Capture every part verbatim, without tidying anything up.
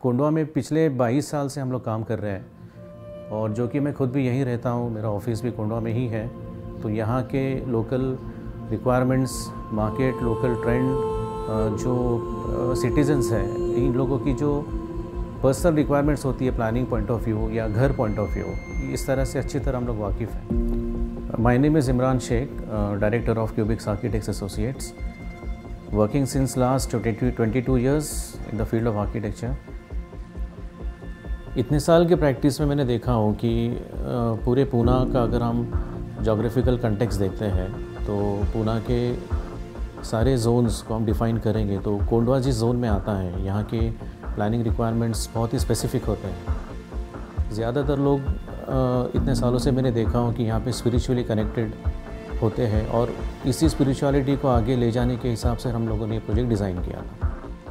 कोंडवा में पिछले बाईस साल से हम लोग काम कर रहे हैं और जो कि मैं खुद भी यहीं रहता हूँ, मेरा ऑफिस भी कोंडवा में ही है। तो यहाँ के local requirements, market, local trend, जो सिटीजन्स हैं, इन लोगों की जो पर्सनल रिक्वायरमेंट्स होती है प्लानिंग पॉइंट ऑफ व्यू या घर पॉइंट ऑफ व्यू, इस तरह से अच्छी तरह हम लोग वाकिफ़ हैं। My name is Imran Shaikh, director of Cubix architects associates, working since last twenty two years in the field of architecture. इतने साल के प्रैक्टिस में मैंने देखा हूँ कि पूरे पूना का अगर हम जोग्राफिकल कंटेक्स्ट देखते हैं तो पूना के सारे जोन्स को हम डिफ़ाइन करेंगे तो कोंडवा जिस जोन में आता है, यहाँ के प्लानिंग रिक्वायरमेंट्स बहुत ही स्पेसिफिक होते हैं। ज़्यादातर लोग इतने सालों से मैंने देखा हूँ कि यहाँ पे स्पिरिचुअली कनेक्टेड होते हैं और इसी स्पिरिचुअलिटी को आगे ले जाने के हिसाब से हम लोगों ने ये प्रोजेक्ट डिज़ाइन किया था।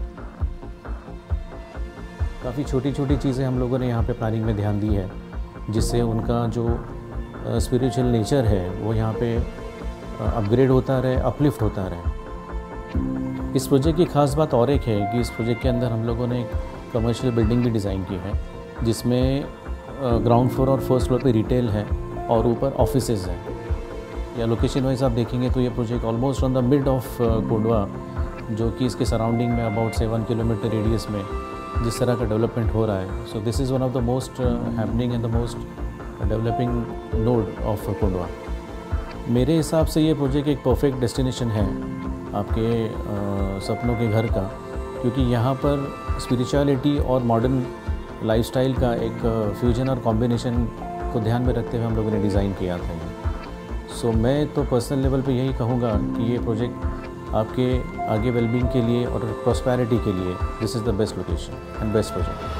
काफ़ी छोटी छोटी चीज़ें हम लोगों ने यहाँ पे प्लानिंग में ध्यान दी है, जिससे उनका जो स्पिरिचुअल नेचर है वो यहाँ पे अपग्रेड होता रहे, अपलिफ्ट होता रहे। इस प्रोजेक्ट की ख़ास बात और एक है कि इस प्रोजेक्ट के अंदर हम लोगों ने एक कमर्शियल बिल्डिंग भी डिज़ाइन की है, जिसमें ग्राउंड फ्लोर और फर्स्ट फ्लोर पे रिटेल है और ऊपर ऑफिसेज हैं। या लोकेशन वाइज आप देखेंगे तो ये project almost on the mid of Kondhwa, जो कि इसके सराउंडिंग में अबाउट सेवन किलोमीटर रेडियस में जिस तरह का डेवलपमेंट हो रहा है, so this is one of the most happening and the most developing node of Kondhwa. मेरे हिसाब से ये प्रोजेक्ट एक परफेक्ट डेस्टिनेशन है आपके आ, सपनों के घर का, क्योंकि यहाँ पर स्पिरिचुअलिटी और मॉडर्न लाइफस्टाइल का एक फ्यूजन और कॉम्बिनेशन को ध्यान में रखते हुए हम लोगों ने डिज़ाइन किया था। सो so, मैं तो पर्सनल लेवल पे यही कहूँगा कि ये प्रोजेक्ट आपके आगे वेलबींग के लिए और प्रॉस्पेरिटी के लिए this is the best location and best project.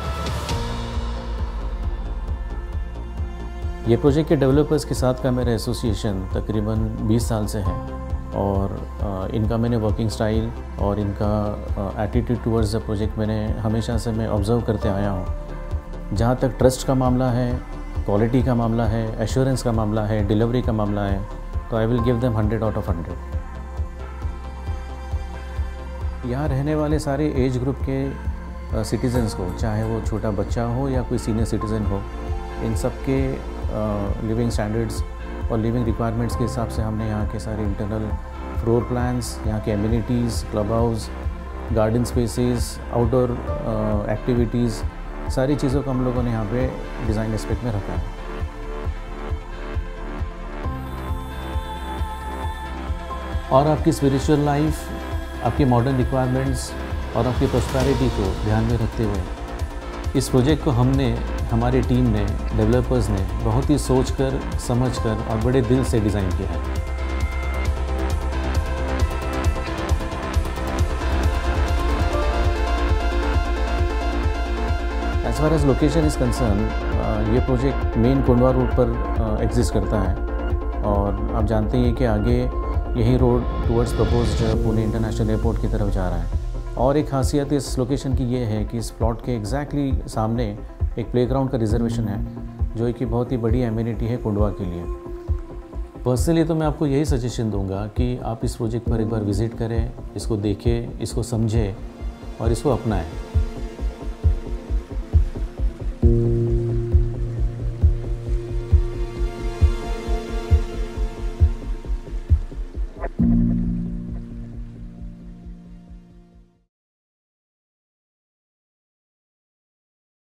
ये प्रोजेक्ट के डेवलपर्स के साथ का मेरा एसोसिएशन तकरीबन बीस साल से है और इनका मैंने वर्किंग स्टाइल और इनका एटीट्यूड टुवर्ड्स द प्रोजेक्ट मैंने हमेशा से मैं ऑब्ज़र्व करते आया हूँ। जहाँ तक ट्रस्ट का मामला है, क्वालिटी का मामला है, एश्योरेंस का मामला है, डिलीवरी का मामला है, तो I will give them hundred out of hundred. यहाँ रहने वाले सारे एज ग्रुप के सिटीज़न्स को, चाहे वो छोटा बच्चा हो या कोई सीनियर सिटीज़न हो, इन सब के लिविंग स्टैंडर्ड्स और लिविंग रिक्वायरमेंट्स के हिसाब से हमने यहाँ के सारे इंटरनल फ्लोर प्लान्स, यहाँ के amenities, club house, garden spaces, outdoor activities, सारी चीज़ों को हम लोगों ने यहाँ पे डिज़ाइन एस्पेक्ट में रखा है। और आपकी स्पिरिचुअल लाइफ, आपकी मॉडर्न रिक्वायरमेंट्स और आपकी प्रॉस्पेरिटी को ध्यान में रखते हुए इस प्रोजेक्ट को हमने, हमारी टीम ने, डेवलपर्स ने बहुत ही सोचकर, समझकर और बड़े दिल से डिज़ाइन किया है। As far as location is concern, ये प्रोजेक्ट मेन कोंडवा रोड पर एग्जिस्ट करता है और आप जानते हैं कि आगे यही रोड towards proposed Pune international airport की तरफ जा रहा है। और एक खासियत इस लोकेशन की ये है कि इस प्लॉट के एग्जैक्टली सामने एक प्लेग्राउंड का रिजर्वेशन है, जो कि बहुत ही बड़ी एमिनिटी है कोंडवा के लिए। पर्सनली तो मैं आपको यही सजेशन दूंगा कि आप इस प्रोजेक्ट पर एक बार विज़िट करें, इसको देखें, इसको समझें और इसको अपनाएं।